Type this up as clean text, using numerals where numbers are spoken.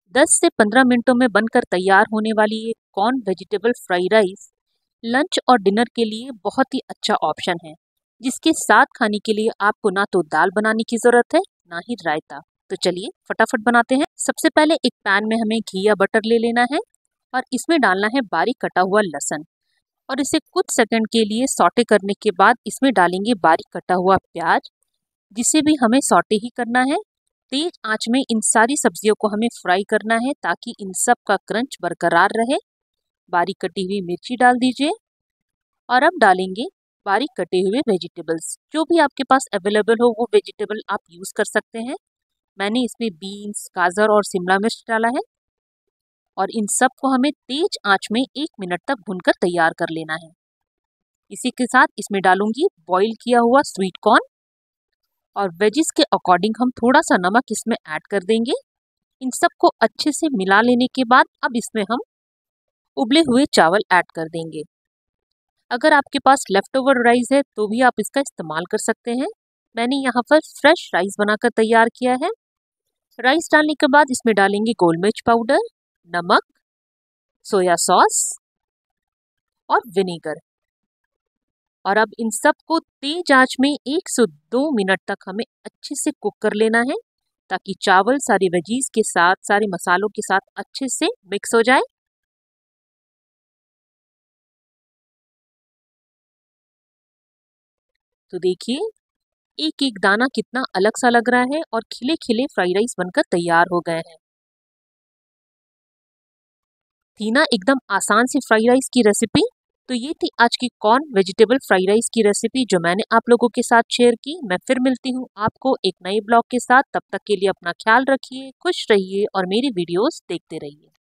10 से 15 मिनटों में बनकर तैयार होने वाली ये corn vegetable fried rice lunch और डिनर के लिए बहुत ही अच्छा ऑप्शन है, जिसके साथ खाने के लिए आपको ना तो दाल बनाने की ज़रूरत है, ना ही रायता। तो चलिए फटाफट बनाते हैं। सबसे पहले एक पैन में हमें घी या बटर ले लेना है और इसमें डालना है बारीक कटा हुआ लहसुन और इसे कुछ सेकंड के लिए सौटे करने के बाद इसमें डालेंगे बारीक कटा हुआ प्याज, जिसे भी हमें सौटे ही करना है। तेज आंच में इन सारी सब्जियों को हमें फ्राई करना है ताकि इन सब का क्रंच बरकरार रहे। बारीक कटी हुई मिर्ची डाल दीजिए और अब डालेंगे बारीक कटे हुए वेजिटेबल्स। जो भी आपके पास अवेलेबल हो वो वेजिटेबल आप यूज़ कर सकते हैं। मैंने इसमें बीन्स, गाजर और शिमला मिर्च डाला है और इन सब को हमें तेज आंच में 1 मिनट तक भूनकर तैयार कर लेना है। इसी के साथ इसमें डालूंगी बॉईल किया हुआ स्वीट कॉर्न और वेजिस के अकॉर्डिंग हम थोड़ा सा नमक इसमें ऐड कर देंगे। इन सबको अच्छे से मिला लेने के बाद अब इसमें हम उबले हुए चावल ऐड कर देंगे। अगर आपके पास लेफ्ट ओवर राइस है तो भी आप इसका इस्तेमाल कर सकते हैं। मैंने यहाँ पर फ्रेश राइस बनाकर तैयार किया है। राइस डालने के बाद इसमें डालेंगे गोल मिर्च पाउडर, नमक, सोया सॉस और विनेगर और अब इन सब को तेज आंच में 1 से 2 मिनट तक हमें अच्छे से कुक कर लेना है ताकि चावल सारे वेजीज के साथ, सारे मसालों के साथ अच्छे से मिक्स हो जाए। तो देखिए एक एक दाना कितना अलग सा लग रहा है और खिले खिले फ्राइड राइस बनकर तैयार हो गए हैं। थी ना एकदम आसान सी फ्राइड राइस की रेसिपी। तो ये थी आज की कॉर्न वेजिटेबल फ्राइड राइस की रेसिपी जो मैंने आप लोगों के साथ शेयर की। मैं फिर मिलती हूँ आपको एक नए ब्लॉग के साथ। तब तक के लिए अपना ख्याल रखिए, खुश रहिए और मेरी वीडियोस देखते रहिए।